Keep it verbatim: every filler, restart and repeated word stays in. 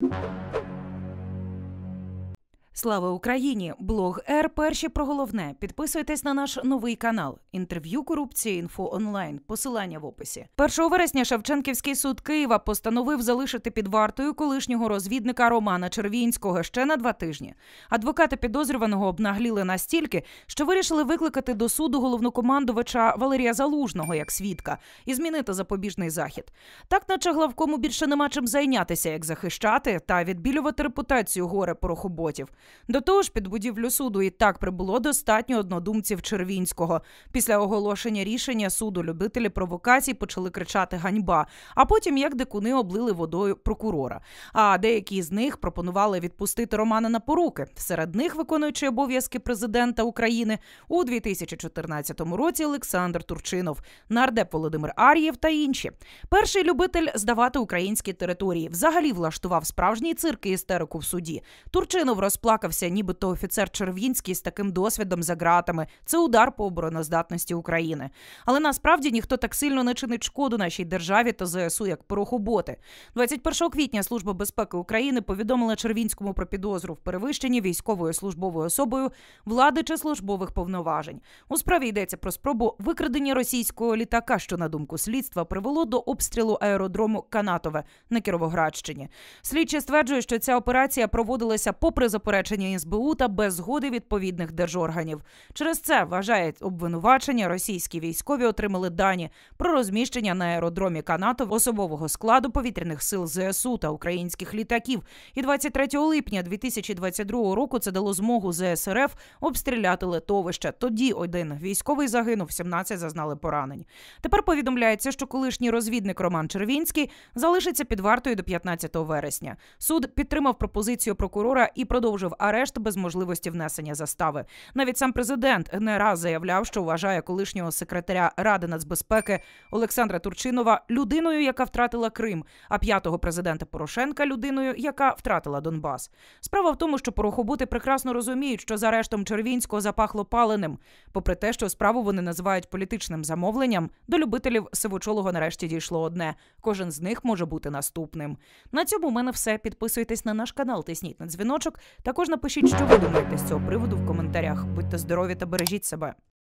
Слава Україні! Блог Р. Перші про головне. Підписуйтесь на наш новий канал. Інтерв'ю, корупція, інфо онлайн. Посилання в описі. першого вересня Шевченківський суд Києва постановив залишити під вартою колишнього розвідника Романа Червінського ще на два тижні. Адвокати підозрюваного обнагліли настільки, що вирішили викликати до суду головнокомандувача Валерія Залужного як свідка і змінити запобіжний захід. Так, наче главкому більше нема чим зайнятися, як захищати та відбілювати репутацію горе-порохоботів. До того ж, під будівлю суду і так прибуло достатньо однодумців Червінського. Після оголошення рішення суду любителі провокацій почали кричати «ганьба», а потім як дикуни облили водою прокурора. А деякі з них пропонували відпустити Романа на поруки. Серед них виконуючий обов'язки президента України у дві тисячі чотирнадцятому році Олександр Турчинов, нардеп Володимир Ар'єв та інші. Перший любитель здавати українські території. Взагалі влаштував справжній цирк і істерику в суді. Турчинов розплакався, нібито офіцер Червінський з таким досвідом за ґратами. Це удар по обороноздатності України. Але насправді ніхто так сильно не чинить шкоду нашій державі та Зе Ес У, як порохоботи. двадцять першого квітня Служба безпеки України повідомила Червінському про підозру в перевищенні військовою службовою особою влади чи службових повноважень. У справі йдеться про спробу викрадення російського літака, що, на думку слідства, привело до обстрілу аеродрому Канатове на Кіровоградщині. Слідчі стверджують, що ця операція проводилася попри заперечення Ес Бе У та без згоди відповідних держорганів. Через це, вважають обвинувачення, російські військові отримали дані про розміщення на аеродромі Канатов особового складу повітряних сил Зе Ес У та українських літаків. І двадцять третього липня дві тисячі двадцять другого року це дало змогу Зе Ес Ер Еф обстріляти литовище. Тоді один військовий загинув, сімнадцять зазнали поранень. Тепер повідомляється, що колишній розвідник Роман Червінський залишиться під вартою до п'ятнадцятого вересня. Суд підтримав пропозицію прокурора і продовжив арешт без можливості внесення застави. Навіть сам президент не раз заявляв, що вважає колишнього секретаря Ради нацбезпеки Олександра Турчинова людиною, яка втратила Крим, а п'ятого президента Порошенка – людиною, яка втратила Донбас. Справа в тому, що порохоботи прекрасно розуміють, що з арештом Червінського запахло паленим. Попри те, що справу вони називають політичним замовленням, до любителів сивочолого нарешті дійшло одне – кожен з них може бути наступним. На цьому у мене все. Підписуйтесь на наш канал, тисніть на дзвіночок. Також напишіть, що ви думаєте з цього приводу в коментарях. Будьте здорові та бережіть себе.